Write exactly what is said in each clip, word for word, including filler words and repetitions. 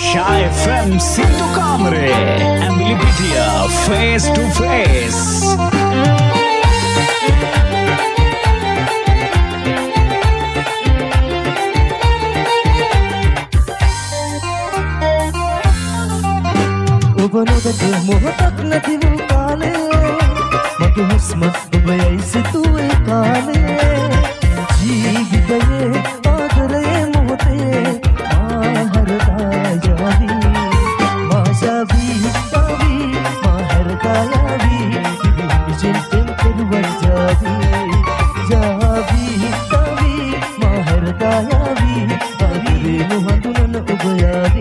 Shy F M Sindhu Kamare Ambilipitia face to face. ඔබනොදට මොහොතක් නැති වූ කාලේ මගේ හුස්ම ඔබයි සිතුවේ කාලේ ජීවිතයේ ආදරයේ මොහොතේ මා හරදා යවි මා ජවි තවි මා හරදා යවි විසින් කෙරුවන් ජවි ජවි තවි මා හරදා යවි අවිරේ නොහඳුනන ඔබ යවි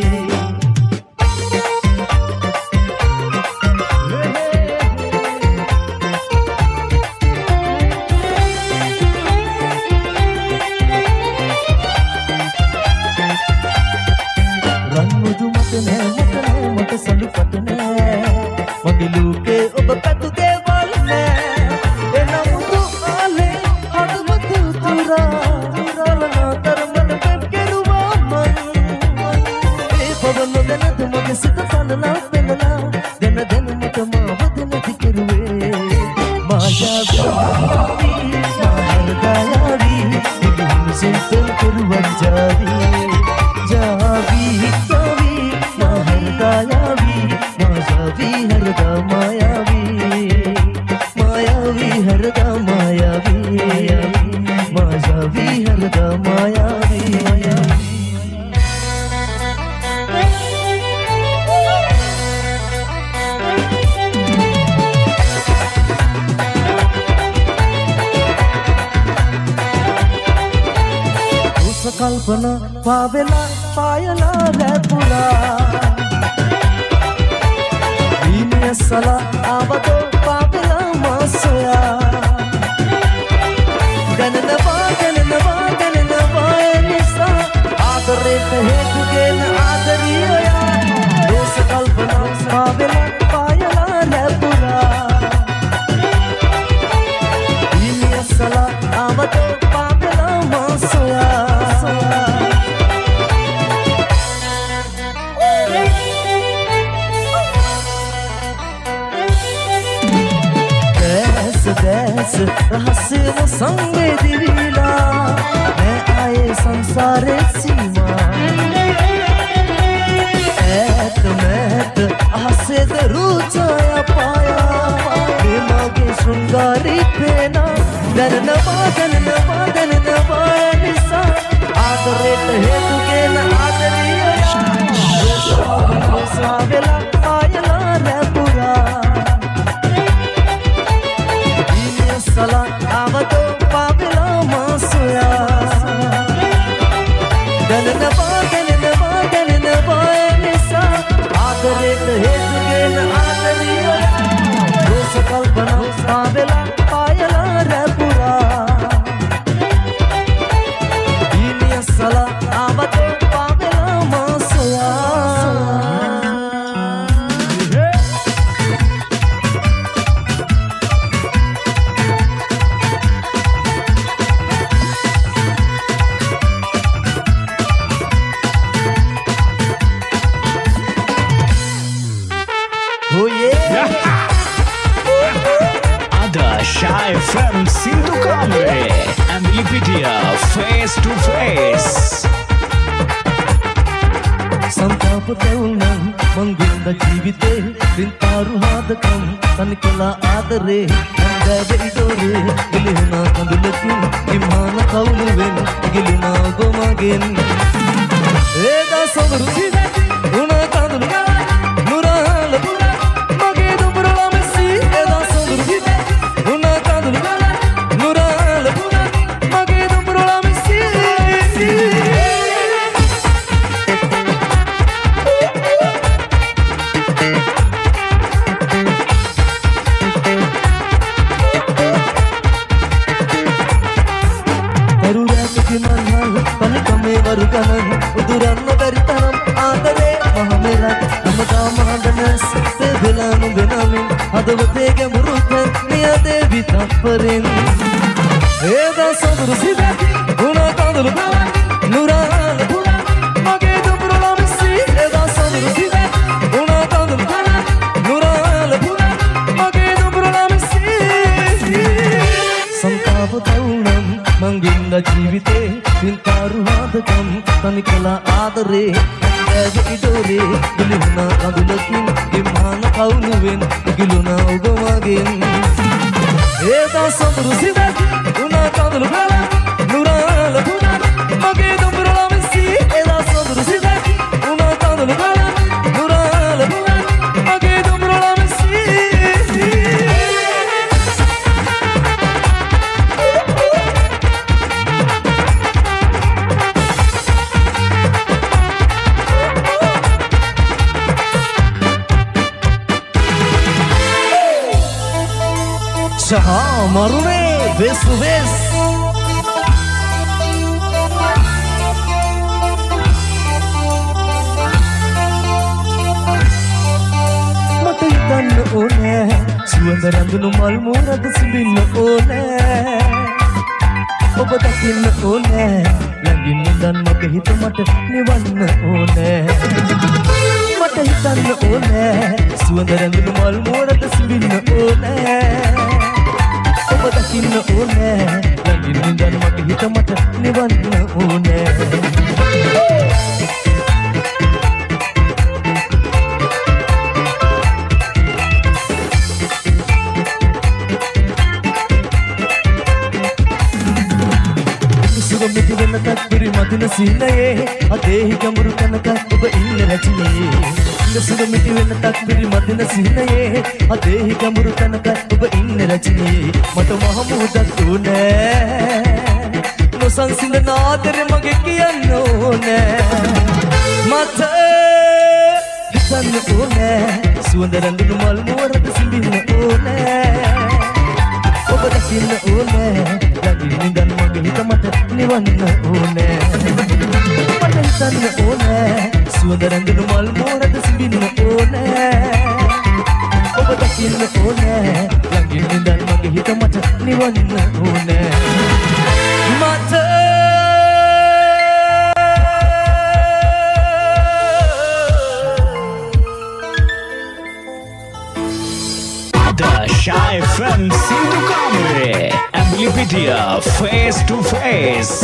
पावेला पायला रैपुरा दीने सला आवतो पावेला मासया गननवा गननवा गननवा निसा आदरे कहे तुगेन आदरिया दोस कल्पना पावेला पायला रैपुरा दीने सला आवतो पावेला मासया देश रहस्य वो संगे दिविला मैं आए संसारे सीमा ऐत मैत आसे दरूचाया पाया प्रेमा के श्रृंगारी पेना दननवा दननवा दननवा निसा आदरे तहे तुगे न आदरिया सावेला पायला रैपुरा सला आवतो पावेला मासया गननवा गननवा गननवा निसा आदरे तहे तुगेन आदरिया दोस कल्पना पावेला पायला रैपुरा दीनिया सला आवतो पावेला मासया Shy F M Sindhu Kamare Ambilipitia face to face. संताप तेउन्नं मंगुंद जीविते पिंतारु हादकं तनिकला आदरे अंदवेइदोरे इलिहुना कंदुलकिन इमान कौलुवेन गिलुना गोमगेन एदा समरुचि उना कंदुल नुराल पुरा मगे दुबुरला मेसी एदा समरुचि उना कंदुल नुराल पुरा मगे दुबुरला मेसी වරුගණන් උදුරන්න බැරි තරම් ආදරේ මහමෙරක් නමතා මහදනස් සෙබලා නුඹනමින් හදවතේ ගැඹුරු නියදේ විතප්පරෙන් ඒදා සඳුරු සිදකි ගුණ කඳුළු නුරාල පුරා මගේ දුඹුරු ළමසි තනි කළා ආදරේ ඇද ඉදෝරේ ගිලුණා කඳුලකින් විමාන කවුළුවෙන් ගිලුණා ඔබ මගෙන් ඒදා සඳරු සිදක් උනා කඳුළු ගලා නුරාල පුනා මගේ දුඹරලා මෙසි ඒදා සඳරු සිදක් උනා කඳුළු ගලා නුරාල පුනා මගේ දුඹරලා මෙසි Saha marune face to face mata hitanna one suwanda randunu mal morada simbinna one oba dakinna one langin nindan mage hita mata niwanna one mata hitanna one suwanda randunu mal morada simbinna one ඔබ දකින්න ඕනේ ළඟින් ඉඳන් මට හිත මට නිවන්න ඕනේ සුගමිති වෙන තත්පුරි මදින සීනයේ අදේහි ගඹුරු තනක ඔබ ඉන්න රැචිනේ සුගමිති වෙන තත්පුරි මදින සීනයේ අදේහි ගඹුරු තනක ඔබ ඉන්න රැචිනේ මට මහමුදක් උනේ නොසන්සිඳ නාදර මගේ කියන්න ඕනේ මට හිතන්න ඕනේ සුවඳ රැඳුණු මල් මුවරද සිඹින්න ඕනේ ඔබ දකින්න ඕනේ ළඟින් ඉඳන් මගේ හිත මට නිවන්න ඕනේ මට හිතන්න ඕනේ සුවඳ රැඳුණු මල් මුවරද සිඹින්න ඕනේ ඔබ දකින්න ඕනේ ළඟින් ඉඳන් මගේ හිත මට නිවන්න ඕනේ මට Shy from Sindhu Kamre Ambilipedia face to face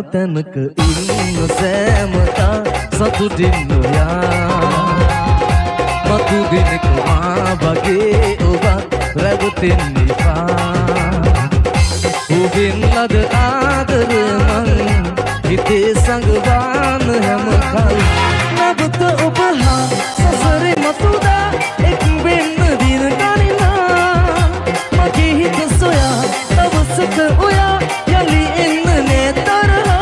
තැනක ඉන්න සෑමතා සතුටින් නොයා මතු දිනක මා වගේ ඔබත් රැවටෙන්න එපා ඔබෙන් ලද ආදර මං හිතේ සංගවාන හැම කල් නැවත ඔබ හා සසරේ මතුදා එක් වෙන්න දින ගණනා මගේ හිත සොයා දවසක ඔයා යලි එන්න නේ තරහා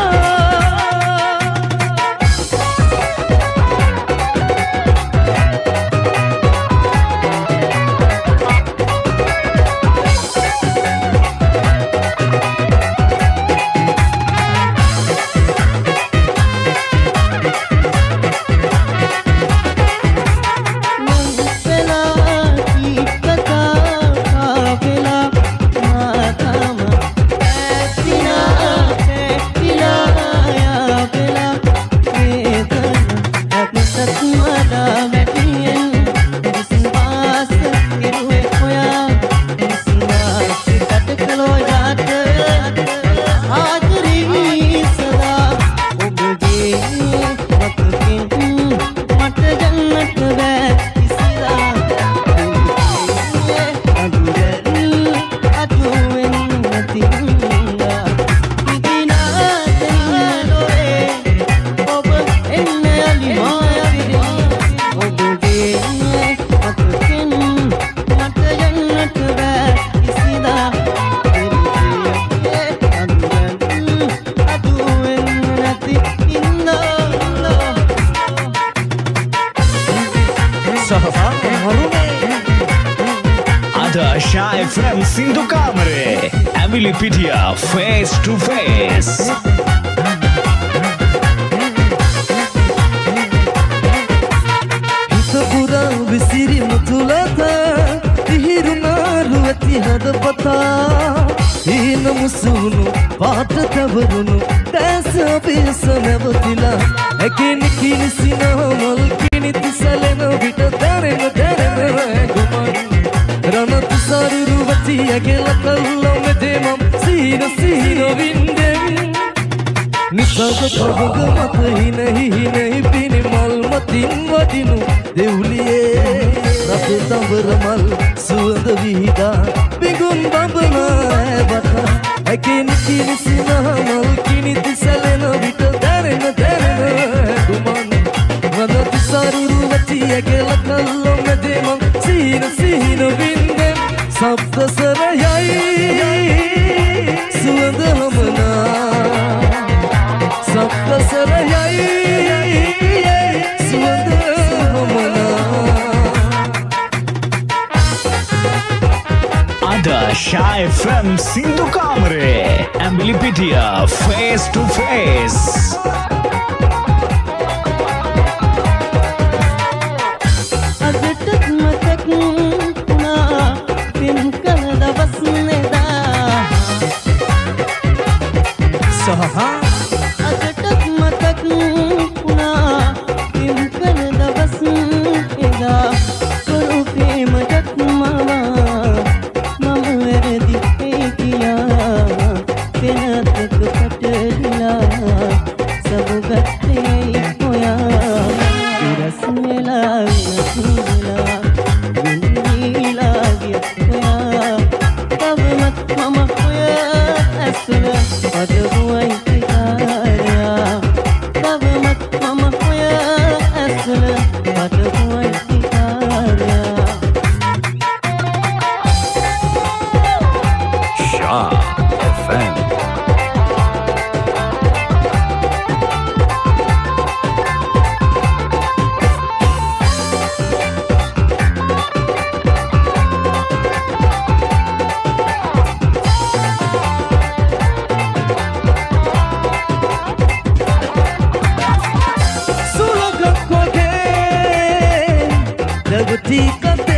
Sha F M Sindhu Kamare Emily Pitia face to face Hitabura visiri mutulata Tihirunaru ati hadapata Hina musunu paata tavarunu Dasa pisa nevatila Ekini kini sinamal kini tisalena Vita darena darena guman Ranat saruru vati agela kallo me demam sino sino vindem Nisaga pavaga mat hi nahi hi nahi pini mal matin vadinu devliye Rat tavara mal suwanda vihida bingun babana bata Ekini kini sinamal kini tisalena vita darena darena guman Ranat saruru vati agela kallo me demam sino sino vindem Sabda sarayai suwanda hamna Sabda sarayai suwanda hamna Ada Sha F M Sindhu Kamare Emily Pitia face to face Saha Agatak matak puna Timkan dabas eda Kuru prem jak mawa Mam erdi kiya Penatak patla Sab gatte hoya Viras mela vinasila Vindila hoya Tab mat mama hoya asla Padhuai tikaya Tab mat mama hoya asla Padhuai tikaya Sha F M Jagati kate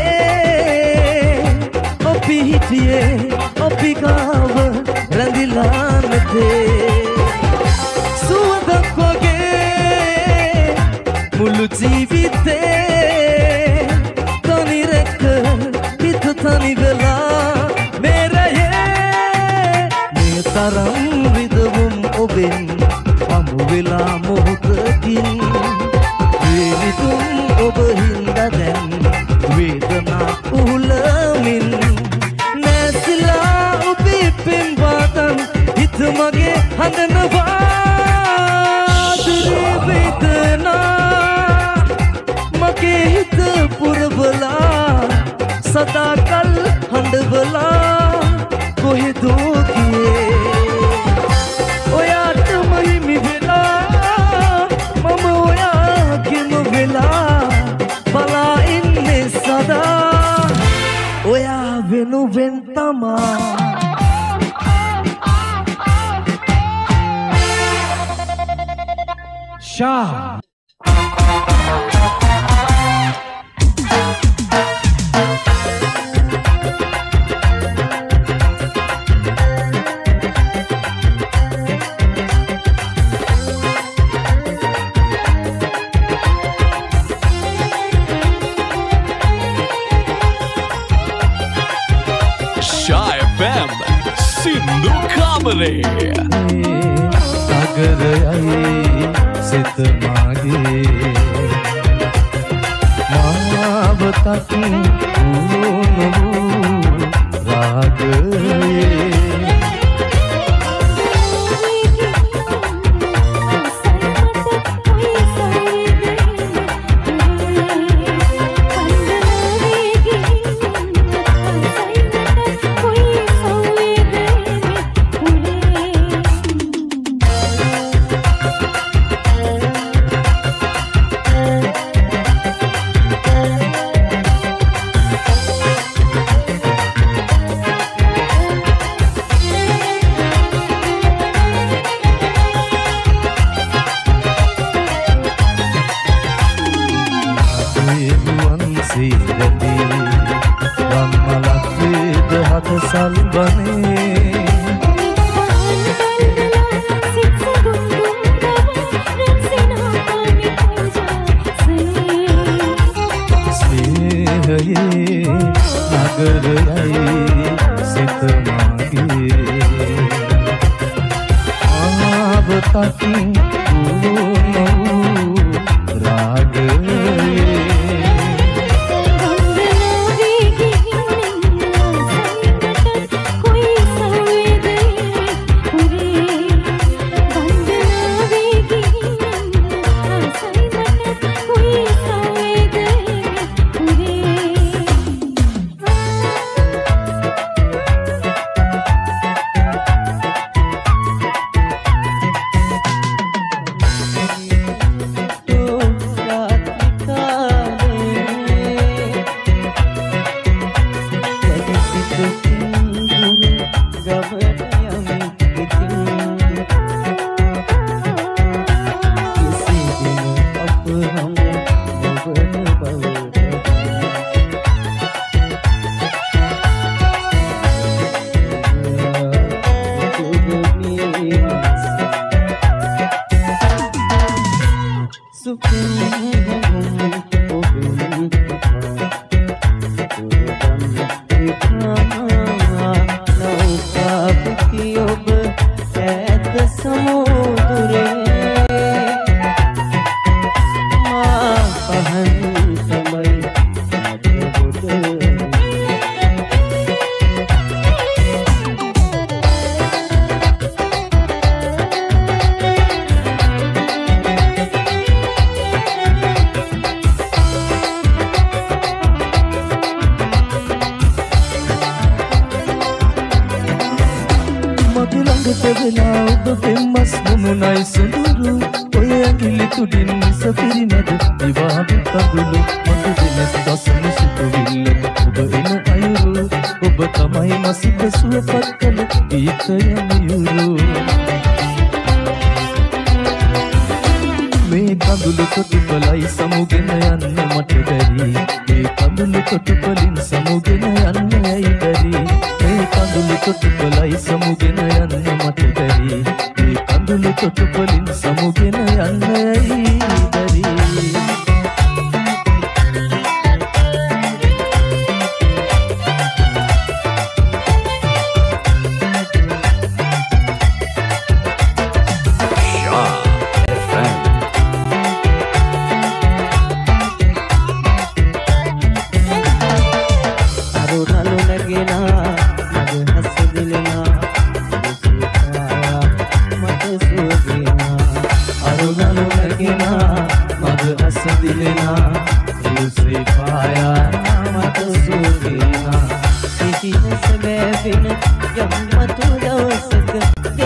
Opi hitiye Opi kaava Randila mate Suwanda koge Mulu jivite Tani rekka Hita tani vela Mera ye Me taram vidavum obin වෙලා මොහොතකින් වේවිතුම් ඔබ හින්දා දැන් වේදනා උහුලමින් නැසිලා ඔබේ පෙම් වාතන් හිත මගේ හඳනවා දුරේ වේදනා මගේ හිත පුරවලා සදාකල් හඬවලා කොහෙදෝ ගියේ ඔයාටම හිමි වෙලා මම ඔයාගෙම වෙලා බලා ඉන්නේ සදා ඔයා වෙනුවෙන් තමා ශා සින්දු කාමරේ නගරයයි සිත මාගේ මාවතක් වූ රාගයේ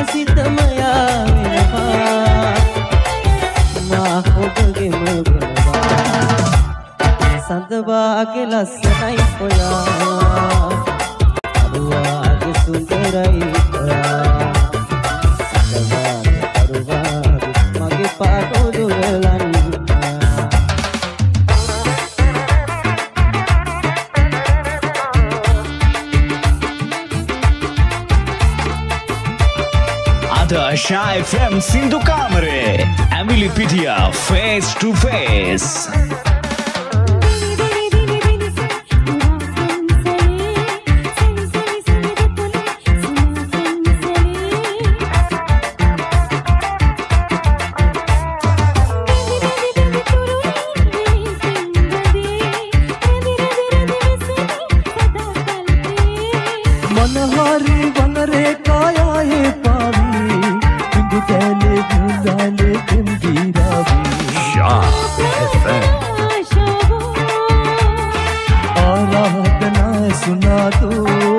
සිතම යාවෙනවා මා ඔබගෙම වෙනවා සඳවාගේ ලස්සනයි ඔයා අරුවාගේ සුන්දරයි ඔයා සඳවාගේ අරුවාගේ මගේ පාටෝ දුරලන් Sha F M Sindhu Kamare Emily Pitia face to face मनहरी वन रे काया ये Sha F M आराधना सुना दो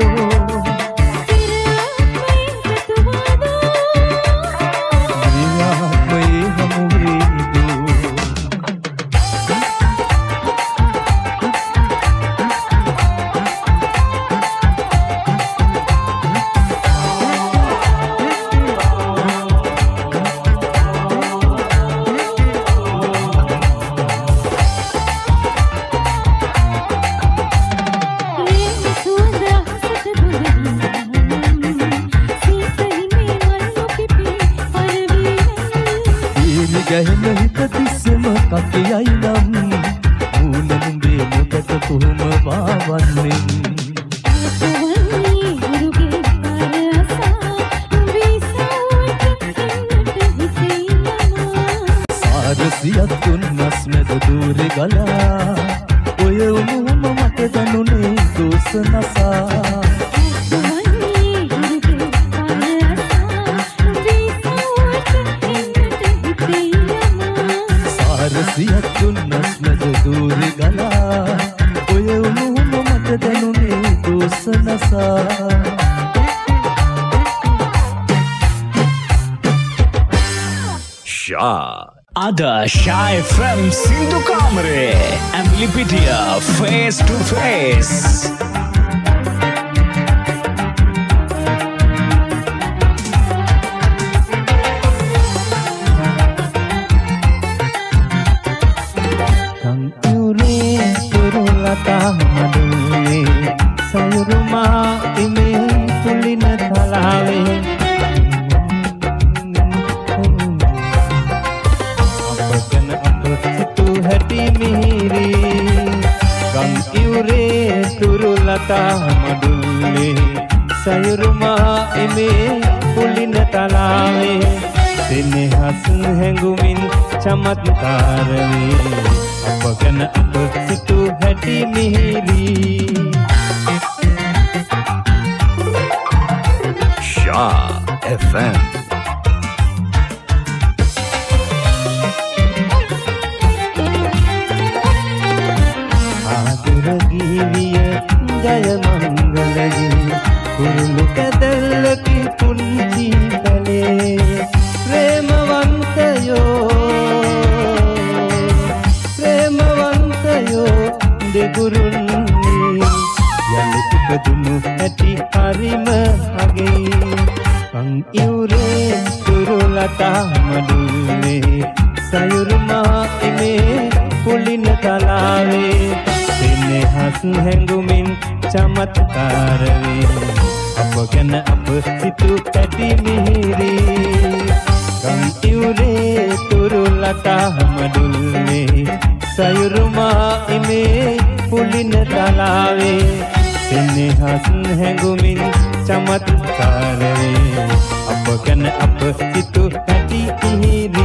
गहन हित दिसम ककियයි නම් මූලමුඹේ මොකට කොහොම වාවන්නේ සාරසියක් තුන්නස් මැද දූරේ ගලා ඔය උණුම මට දැනුනේ දෝස නසා සියක් තුන්නස් මැද දූරේ ගලා ඔය උණුම මට දැනුනේ දෝස නසා Sha Ada Sha F M Sindhu Kamare Emily Pitia face to face sayuruma ime pulina thalave apagana apasitu hati mihiri gam iure turulata madulle sayuruma ime pulina thalave senehas hengumin chamatkar ve apagana apasitu hati mihiri Sha F M ආදරගීවිය ජය මංගලයි කුරුළු කැදල්ලකි පුංචි තලේ ප්‍රේමවන්තයෝ ප්‍රේමවන්තයෝ දෙගුරුන්නි යලි ඉපදුණු ඇති හරිම අගේ පං ඉවුරේ තුරුලතා මඩුල්ලේ සයුරුමා ඉමේ පුලින තලාවේ සෙනෙහස් හැඟුමින් චමත්කාර වේ අප ගැන අප සිතු පැටි මිහිරි පං ඉවුරේ තුරුලතා මඩුල්ලේ සයුරුමා ඉමේ පුලින තලාවේ සෙනෙහස් හැඟුමින් චමත්කාර වේ අප ගැන අප සිතු පැටි මිහිරි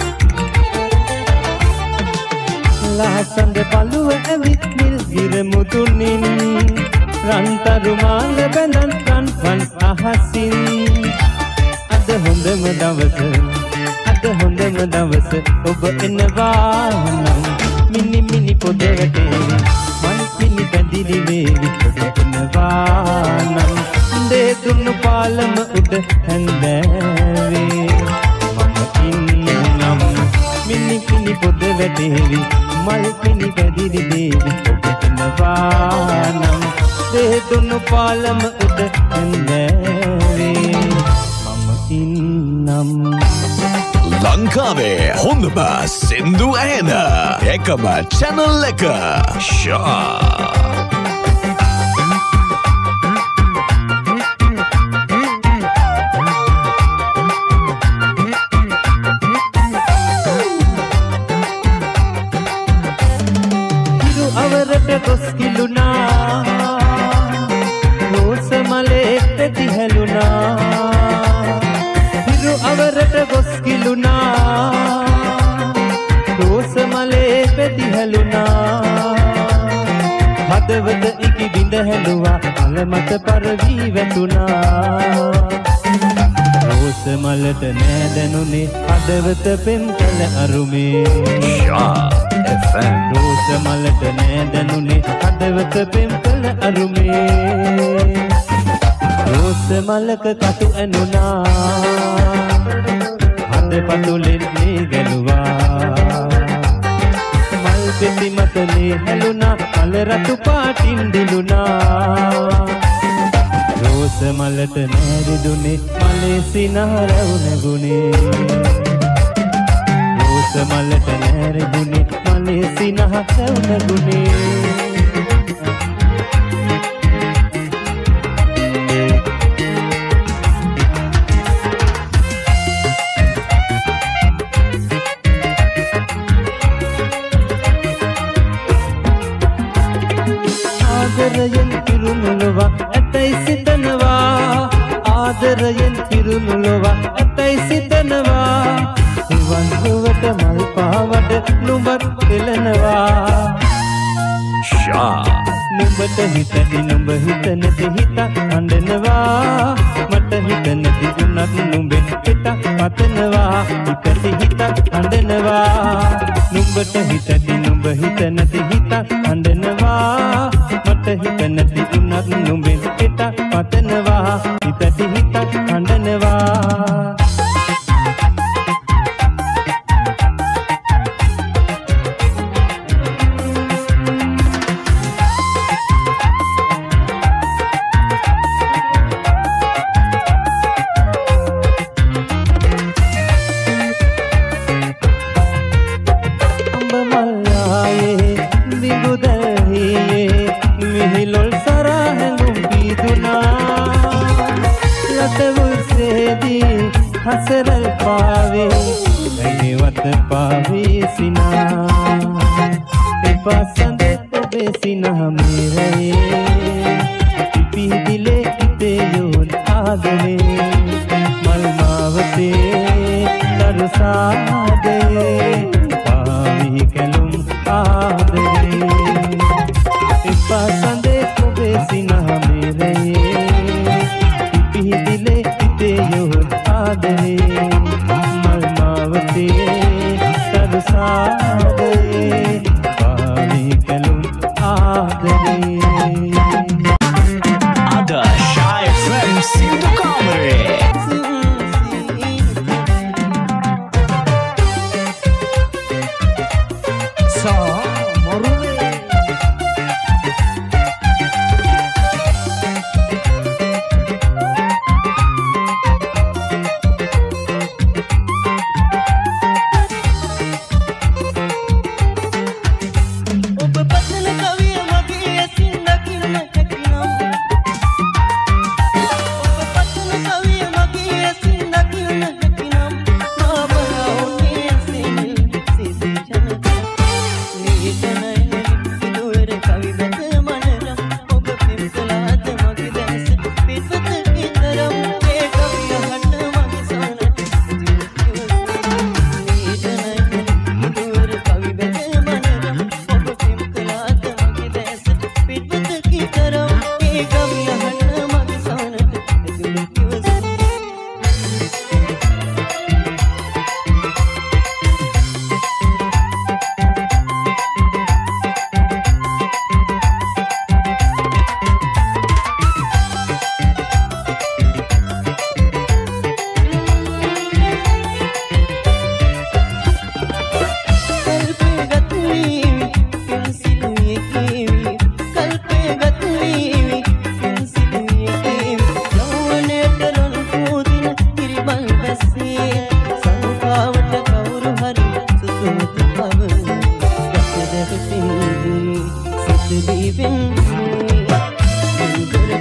සඳ පළුව ඇවිත් නිල් හිර මුද තුනින් රන්තරු මාල බැඳන් රන්වන් අහසින් අද හොඳම දවස අද හොඳම දවස ඔබ එනවා නම් මිනි මිනි පොද වැටේ මල් මිනි බැඳිලි වේවි ඔබ එනවා නම් දේ දුන්නු පාලම උඩ හැන්දෑවේ මම ඉන්නම් මිනි මිනි පොද වැටේවි මල් මිනි බැඳිලි වේවි ඔබ එනවා නම් දේ දුන්නු පාලම උඩ හැන්දෑවේ මම ඉන්නම් ලංකාවේ හොඳම සින්දු ඇහෙන එකම channel එක ෂා හිරු අවරට ගොස් කිලුනා රෝස මලෙට දිහැලුනා අවරට ගොස් කිලුනා රෝස මලේ පෙතිහැලුනා හදවත ඉකි බිඳ හැලුවා අල මත පරවී වැටුනා රෝස මලට නෑදැනුනේ හදවත පෙම් කළ අරුමේ ෂා එෆ් එම් රෝස මලට නෑදැනුනේ හදවත පෙම් කළ අරුමේ රෝස මලක කටු ඇනුනා හද පතුලෙන් මේ ගැලුවා මල් පෙති මතනේ හැලුනා මල රතු පාටින් දිලුනා රෝස මලට නෑරිදුනේ මලේ සිනහ රැවුනගුනේ රෝස මලට නෑරිදුනේ මලේ සිනහ රැවුනගුනේ ආදරයෙන් පිරුණුලවා ඇතයි සිතනවා ආදරයෙන් පිරුණුලවා ඇතයි සිතනවා එවන් හොවට මල් පාවට නුඹත් පෙළනවා ෂා නුඹට හිතටි නුඹ හිත නැති හිත අඬනවා මට හිත නැති උනත් නුඹෙන් හිත පතනවා හිතටි හිත අඬනවා නුඹට හිතටි නුඹ හිත නැති හිත අඬනවා මට හිත නැති උනත් නුඹෙන් හිත පතනවා හිතටි හිත අඬනවා हसरल पावे नैवत पावे सिना पसंद तबे सिना मेरे पी दिले किते योन आदमे मलमावते तरसा दे पावी कलुम आदमे पसंद तबे सिना मेरे पी दिले किते योन आदरे मलमावते तरसादे पावी कलुम आदरे Ada Shah F M Sindu Kamre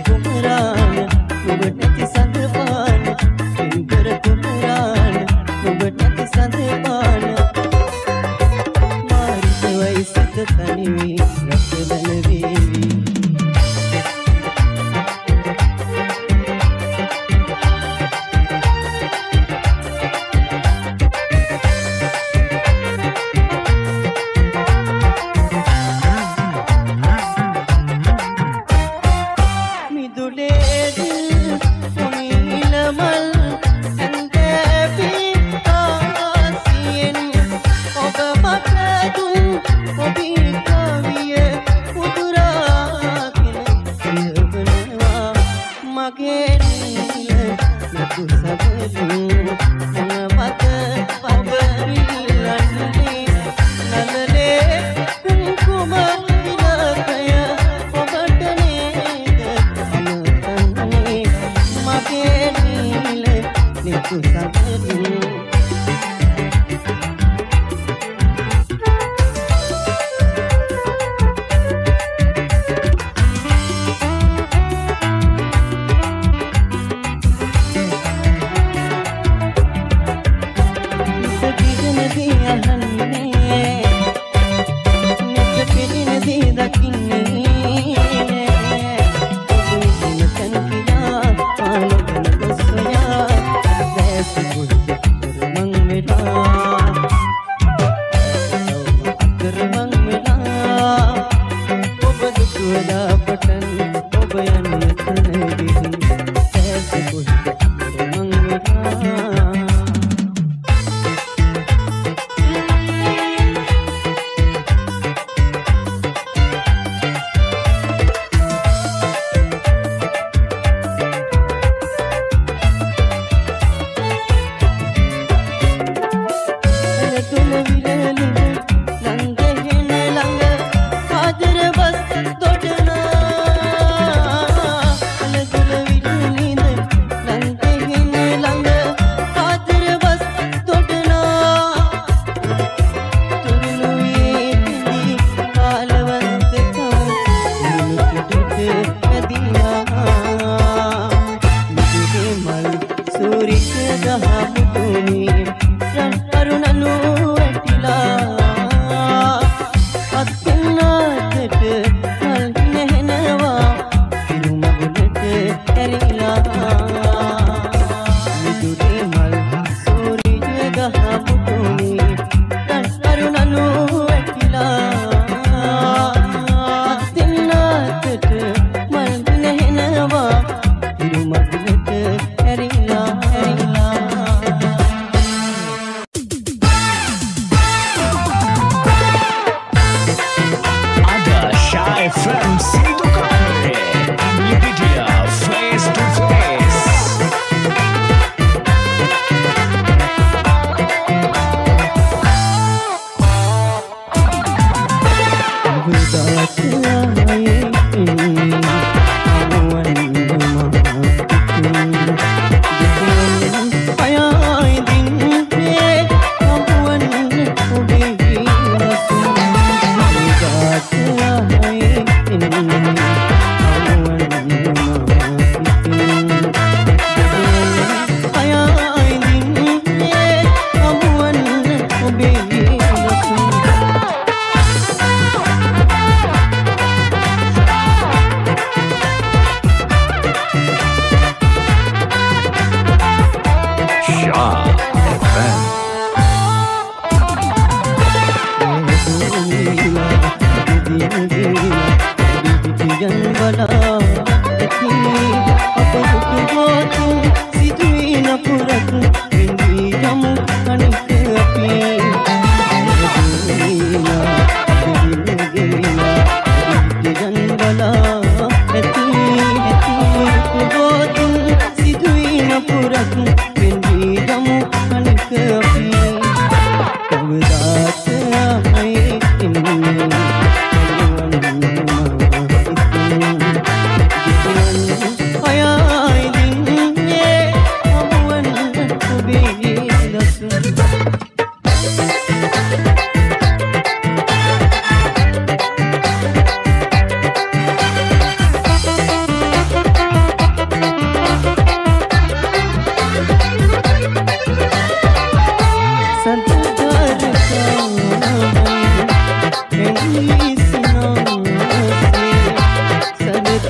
කුමරාන ඔබ නැති සඳපාන පින්බර කුමරාන ඔබ නැති සඳපාන මාරිත වයිසක තනිවි රැකවන වේවි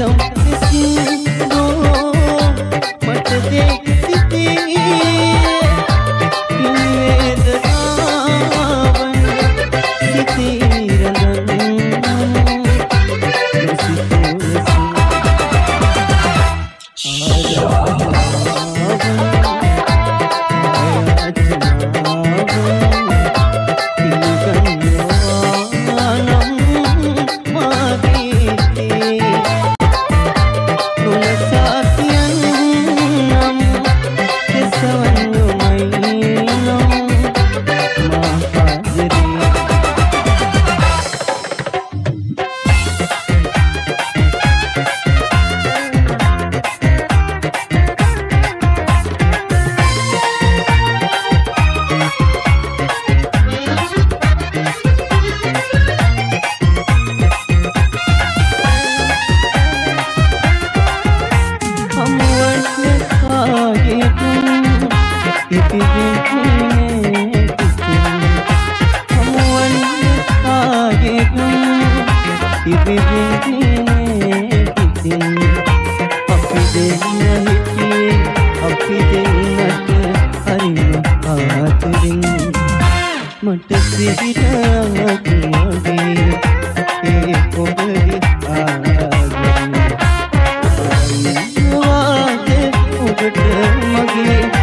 मगे